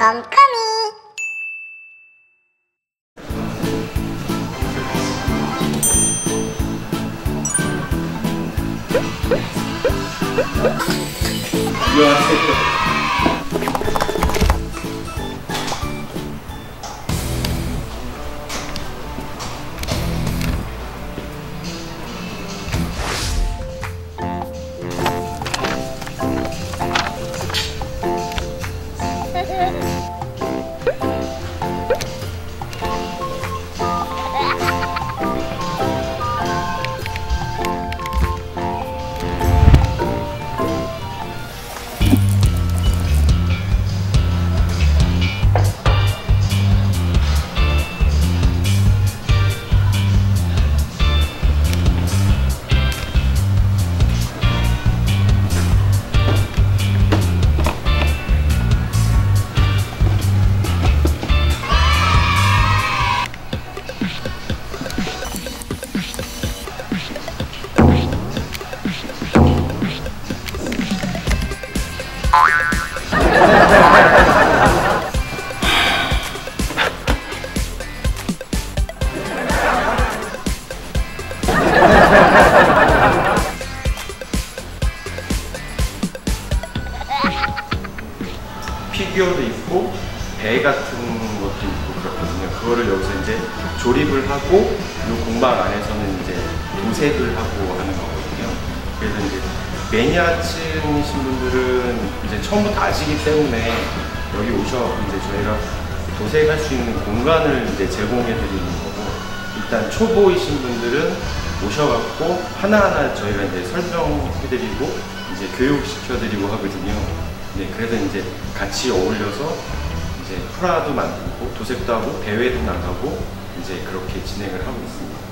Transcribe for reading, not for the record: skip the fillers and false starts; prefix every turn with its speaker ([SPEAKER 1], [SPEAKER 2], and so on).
[SPEAKER 1] 컴컴이.
[SPEAKER 2] 피규어도 있고 배 같은 것도 있고 그렇거든요. 그거를 여기서 이제 조립을 하고 이 공방 안에서는 이제 도색을 하고 하는 거거든요. 그래서 이제 매니아층이신 분들은 이제 처음부터 아시기 때문에 여기 오셔서 이제 저희가 도색할 수 있는 공간을 이제 제공해 드리는 거고, 일단 초보이신 분들은 오셔갖고 하나하나 저희가 이제 설명해 드리고 이제 교육시켜 드리고 하거든요. 네, 그래서 이제 같이 어울려서 이제 프라도 만들고 도색도 하고 대회도 나가고 이제 그렇게 진행을 하고 있습니다.